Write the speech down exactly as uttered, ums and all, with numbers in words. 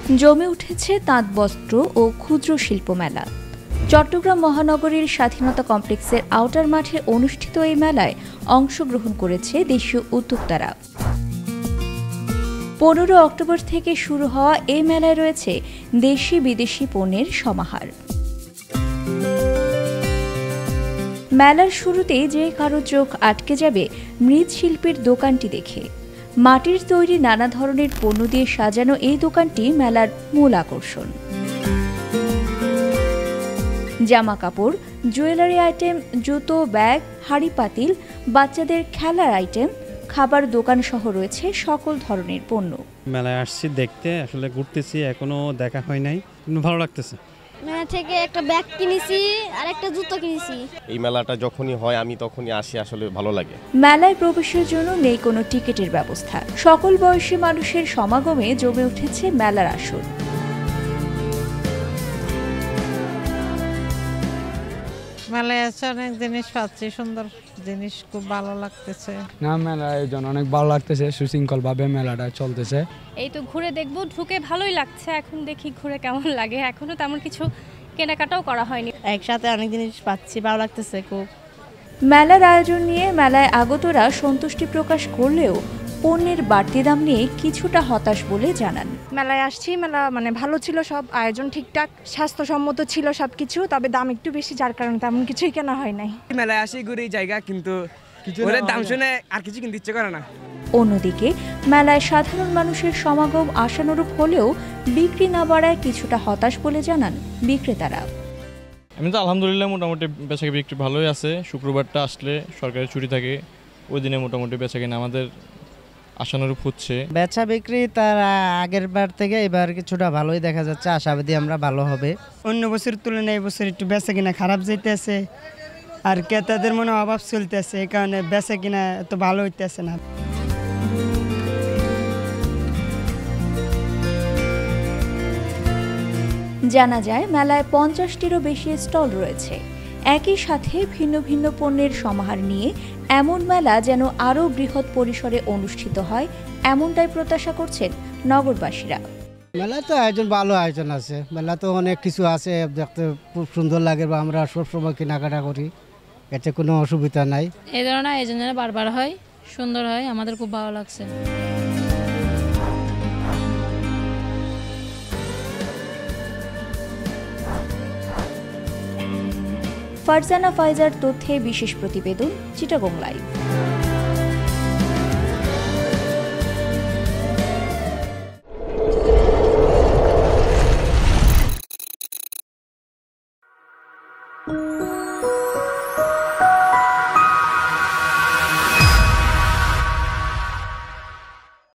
জমে উঠেছে তাঁত বস্ত্র ও ক্ষুদ্র শিল্প মেলা। চট্টগ্রাম মহানগরীর স্বাধীনতা কমপ্লেক্সের আউটার মাঠে অনুষ্ঠিত এই মেলায় অংশগ্রহণ করেছে দেশীয় উদ্যোক্তারা। পনেরো অক্টোবর থেকে শুরু হওয়া এই মেলায় রয়েছে দেশি বিদেশি পণ্যের সমাহার। মেলার শুরুতেই যে কারো চোখ আটকে যাবে মৃৎশিল্পীর দোকানটি দেখে। মাটির তৈরি নানা ধরনের পণ্য দিয়ে সাজানো এই দোকানটি মেলার মূল আকর্ষণ। জামা কাপড়, জুয়েলারি আইটেম, জুতো, ব্যাগ, হাঁড়ি পাতিল, বাচ্চাদের খেলার আইটেম, খাবার দোকান সহ রয়েছে সকল ধরনের পণ্য। মেলায় আসছি দেখতে, আসলে ঘুরতেছি, এখনো দেখা হয় নাই, কিন্তু ভালো লাগতেছে। মেলা থেকে একটা ব্যাগ কিনেছি আর একটা জুতো কিনেছি। এই মেলাটা যখনই হয় আমি তখনই আসি, আসলে ভালো লাগে। মেলায় প্রবেশের জন্য নেই কোনো টিকিটের ব্যবস্থা। সকল বয়সী মানুষের সমাগমে জমে উঠেছে মেলার আসর। মেলায় আছে অনেক জিনিস পাচ্ছি, সুন্দর জিনিস, খুব ভালো লাগতেছে। না, মেলা আয়োজন অনেক ভালো লাগতেছে, সুশৃঙ্খল ভাবে মেলাটা চলতেছে। এই তো ঘুরে দেখবো, ঢুকে ভালোই লাগছে, এখন দেখি ঘুরে কেমন লাগে। এখনো তেমন কিছু কেনাকাটাও করা হয়নি। একসাথে অনেক জিনিস পাচ্ছি, ভালো লাগতেছে খুব। মেলার আয়োজন নিয়ে মেলায় আগতরা সন্তুষ্টি প্রকাশ করলেও পণ্যের বাড়তি দাম নিয়ে কিছুটা হতাশ বলে জানান। মেলায় আসছি, মেলা মানে ভালো ছিল, সব আয়োজন ঠিকঠাক, স্বাস্থ্যসম্মত ছিল সবকিছু, তবে দাম একটু বেশি, যার কারণে তেমন কিছুই কেনা হয় নাই। মেলায় আসি ঘুরে জায়গা, কিন্তু ওদের দাম শুনে আর কিছু কিনতে ইচ্ছে করে না। অন্যদিকে মেলায় সাধারণ মানুষের সমাগম আশানুরূপ হলেও বিক্রি না বাড়ায় কিছুটা হতাশ বলে জানান বিক্রেতারা। আমি তো আলহামদুলিল্লাহ মোটামুটি বেচাকেনা বিক্রি ভালোই আছে। শুক্রবারটা আসলে সরকারি ছুটি থাকে, ওই দিনে মোটামুটি বেচাকেনা আমাদের আশানুরূপ হচ্ছে। বেচা বিক্রি তার আগের বার থেকে এবার কিছুটা ভালোই দেখা যাচ্ছে, আশাবাদী আমরা ভালো হবে। অন্য বছরের তুলনায় এই বছর একটু বেচা কিনা খারাপ যাইতেছে, আর ক্রেতাদের মনে অভাব চলতেছে, এই কারণে বেচা কিনা এত ভালো হইতেছে না। জানা যায় মেলায় পঞ্চাশটিরও বেশি স্টল রয়েছে। একই সাথে ভিন্ন ভিন্ন পণ্যের সমাহার নিয়ে এমন মেলা যেন আরও বৃহৎ পরিসরে অনুষ্ঠিত হয়, এমনটাই প্রত্যাশা করছেন নগরবাসীরা। মেলা তো আয়োজন ভালো আয়োজন আছে, মেলা তো অনেক কিছু আছে, দেখতে খুব সুন্দর লাগে, বা আমরা সবসময় কেনাকাটা করি, এতে কোনো অসুবিধা নাই। এই ধরনের আয়োজন বারবার হয়, সুন্দর হয়, আমাদের খুব ভালো লাগছে। ফারজানা ফাইজার তথ্যে বিশেষ প্রতিবেদন, চিটাগং লাইভ। Thank you.